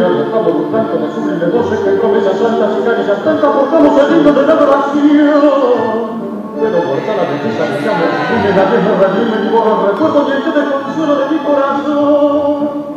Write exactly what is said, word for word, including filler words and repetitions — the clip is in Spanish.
y estamos buscando de sublime voces que promesas altas y caricias tantas portamos el himno de la adoración. Pero por cada belleza que llamo sublime, la vieja redime y borra el recuerdo lleno de consuelo de mi corazón.